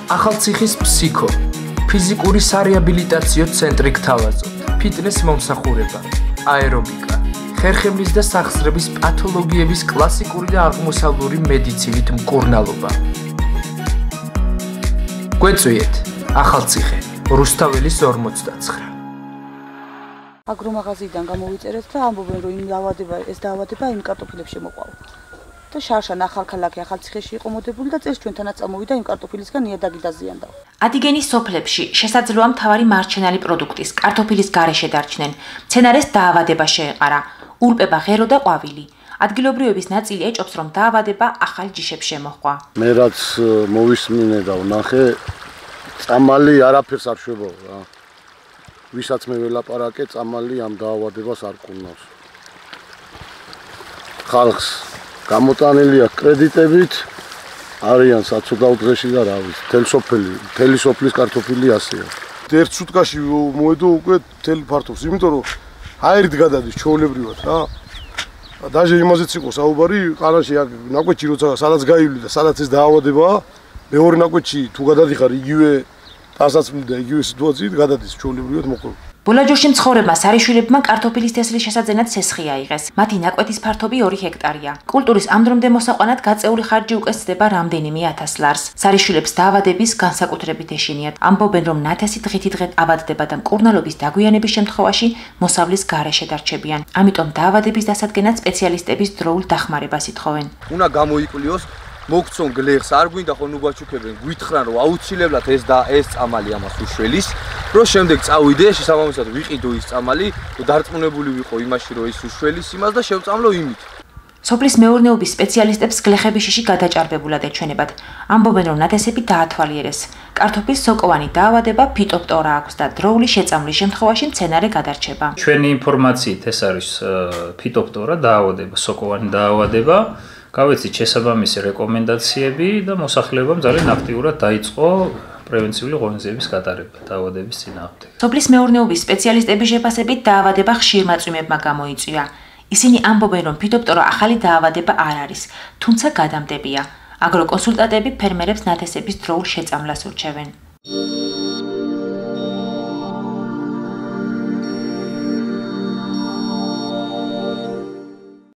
ახალციხის ფსიქო, ფიზიკური სარეაბილიტაციო ცენტრი გთავაზობთ, ფიტნეს მომსახურება, აერობიკა, ხერხემლის და სახსრების პათოლოგიების კლასიკური და აღმოსავლური მედიცინით მკურნალობა. გვეწვიეთ, ახალციხე, რუსთაველის 59. აგრომაღაზიიდან გამოვიწერეთ და ამბობენ, რომ ეს დაავადება იმ კარტოფილებს შემოყვავა. და შარშან ახალქალაქი ახალციხეში იყო მოდებული და წეს ჩვენთანაც წამოვიდა იმ კარტოფილისგან ნიადაგი დაზიანდა. ადიგენის სოფლებში შესაძლოა მთავარი მარჩენალი პროდუქტის კარტოფილის გარეშე დარჩნენ. მცენარეს დაავადება შეეყარა, ურპება ღერო და ყვავილი. ადგილობრივების ნაწილი ეჭობს, რომ დაავადება ახალ ჯიშებს შემოჰყვა. მე რაც მოვისმინე და ვნახე, წამალი არაფერს არ შვებაო რა. ვისაც მე ველაპარაკე, წამალი ამ დაავადებას არ კურნავს. ხალხს გამოტანილია კრედიტებით, არიან საცოდავ დღეში და რა ვიცი, მთელი სოფლის კარტოფილი ასეა. ერთ სუტკაში მოედო უკვე მთელი ფართობს, იმიტომ რომ აერით გადადის ჩვეულებრივად რა. დაჟე იმაზეც იყო საუბარი, ყარაში აქ ნაკვეთში როცა სადაც გაივლი და სადაც ეს დაავადებაა, მეორე ნაკვეთში თუ გადადიხარ იგივე დასაცმელი და იგივე სიტუაციით გადადის ჩვეულებრივად მოყოლ. ბოლაჯურში მცხოვრებმა სარიშვილებმა კარტოფილის თესლის შესაძენად სესხი აიღეს. მათი ნაკვეთის ფართობი 2 ჰექტარია. კულტურის ამ დრომდე მოსაყვანად გაწეული ხარჯი უკვე სცდება რამდენიმე 1000 ლარს. სარიშვილებს დაავადების განსაკუთრებით ეშინიათ. ამბობენ, რომ ნათესი დღითიდღე ავადდება და მკურნალობის დაგვიანების შემთხვევაში მოსავლის გარეშე დარჩებიან. ამიტომ დაავადების დასადგენად სპეციალისტების დროულ დახმარებას ითხოვენ. უნდა გამოიკვლიოს მოგწონ გლეხს, არ გვინდა ხო ნუ გვაჩუქებენ, გვითხრან რომ აუცილებლად ეს წამალი ამას უშველის, რომ შემდეგ წავიდე, შესაბამისად ვიყიდო ის წამალი, რომ დარწმუნებული ვიყო იმაში, რომ ის უშველის იმას და შევწამლო იმით. სოფლის მეურნეობის სპეციალისტებს გლეხების შიში გადაჭარბებულად ეჩვენებათ. ამბობენ, რომ ნათესები დაათვალიერეს. კარტოფილის სოკოვანი დაავადება ფიტოფტორა აქვს და დროული შეწამლის შემთხვევაში მცენარე გადარჩება. ჩვენი ინფორმაციით ეს არის ფიტოფტორა დაავადება, სოკოვანი დაავადება. გავეცით შესაბამისი რეკომენდაციები და მოსახლეობამ ძალიან აქტიურად დაიწყო პრევენციული ღონისძიების გატარება დაავადების წინააღმდეგ. სოფლის მეურნეობის სპეციალისტების შეფასებით დაავადება ხშირ მაწვიმებმა გამოიწვია. ისინი ამბობენ, რომ ფიტოფტორა ახალი დაავადება არ არის, თუმცა გადამდებია. აგროკონსულტანტები ფერმერებს ნათესების დროულ შეწამლას ურჩევენ.